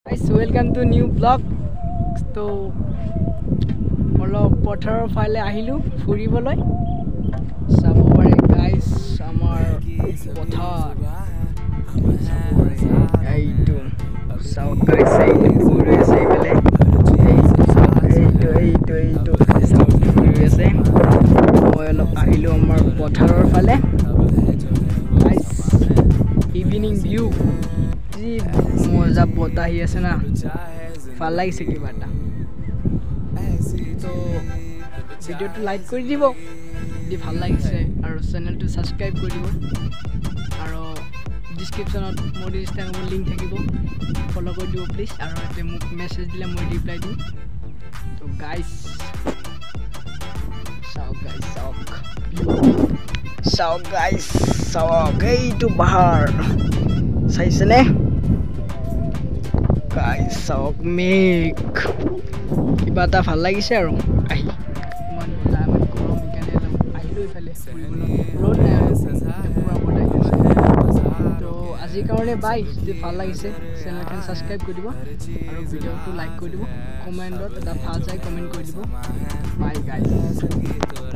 Guys, welcome to new vlog. So, অলপ পথাৰৰ ফালে আহিলো ফুৰিবলৈ চাবৰে গাইস আমাৰ পথাৰ এইটো চাও গাইস এইটো ফুৰি আছে ইফালে এইটো ফুৰি আছে মই অলপ আহিলো আমাৰ পথাৰৰ ফালে গাইস ইভিনিং ভিউ যি মজা বতাহ আহি আছে না ভাল লাগিছে কিবা এটা তো ভিডিওটো লাইক কৰি দিব যদি ভাল লাগিছে আৰু চেনেলটো সাবস্ক্ৰাইব কৰি দিব আৰু ডেসক্ৰিপচনত মোৰ ইনষ্টাগ্ৰামৰ লিংক থাকিব ফলো কৰি দিব প্লিজ আৰু এতে মোক মেছেজ দিলে মই ৰিপ্লাই দিম তো গাইস চাওক গাইস এইটো বাহাৰ চাইছেনে গাইস চাওক মেঘ কিবা এটা ভাল লাগিছে আৰু আহি ইমান বতাহ ইমান গৰম সেইকাৰণে আহিলো ইফালে ৰ'দ নাই পুৰা বতাহ তো আজিৰ কাৰণে বাই যদি ভাল লাগিছে চেনেলখন সাবস্ক্ৰাইব কৰি দিব আৰু ভিডিঅ'টো লাইক কৰি দিব কমেণ্টত এটা ভাল চাই কমেণ্ট কৰি দিব বাই গাইস